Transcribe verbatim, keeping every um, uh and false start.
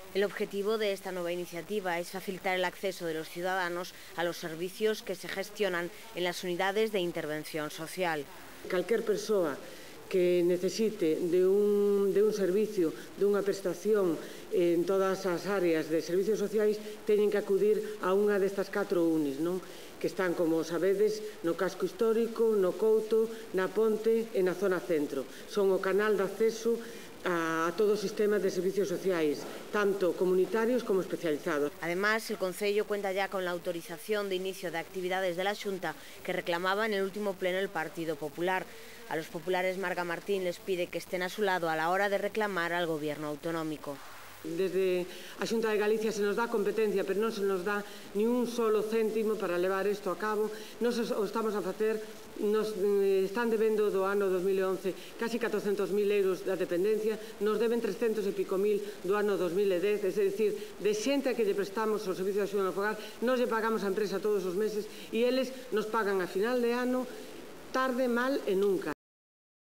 El objetivo de esta nueva iniciativa es facilitar el acceso de los ciudadanos a los servicios que se gestionan en las unidades de intervención social. Calquer persoa que necesite de un, de un servicio, de unha prestación en todas as áreas de servicios sociais, teñen que acudir a unha destas catro unis, non? Que están, como sabedes, no casco histórico, no Couto, na Ponte e na zona centro. Son o canal de acceso a todo o sistema de servicios sociais, tanto comunitarios como especializados. Además, el Concello cuenta ya con la autorización de inicio de actividades de la Xunta que reclamaba en el último pleno el Partido Popular. A los populares, Marga Martín les pide que estén a su lado a la hora de reclamar al Gobierno autonómico. Desde a Xunta de Galicia se nos dá competencia, pero non se nos dá ni un solo céntimo para levar isto a cabo. Nos o estamos a facer, nos están debendo do ano dos mil once casi catrocentos mil euros da dependencia, nos deben trescentos e pico mil do ano dos mil dez, é dicir, de xente a que lle prestamos o servicio de axuda no fogar, nos lle pagamos a empresa todos os meses e eles nos pagan a final de ano, tarde, mal e nunca.